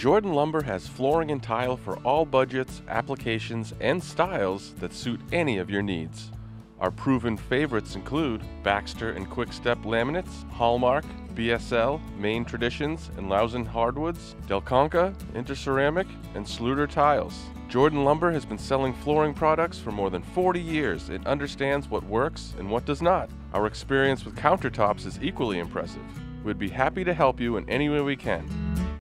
Jordan Lumber has flooring and tile for all budgets, applications, and styles that suit any of your needs. Our proven favorites include Baxter and Quick-Step laminates, Hallmark, BSL, Maine Traditions, and Lausen hardwoods, Del Conca, Interceramic, and Sluter tiles. Jordan Lumber has been selling flooring products for more than 40 years. It understands what works and what does not. Our experience with countertops is equally impressive. We'd be happy to help you in any way we can.